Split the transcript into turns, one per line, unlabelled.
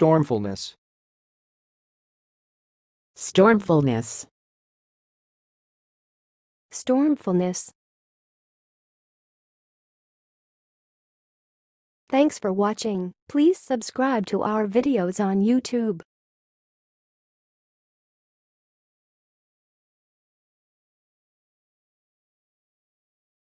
Stormfulness.
Stormfulness.
Stormfulness. Thanks for watching. Please subscribe to our videos on YouTube.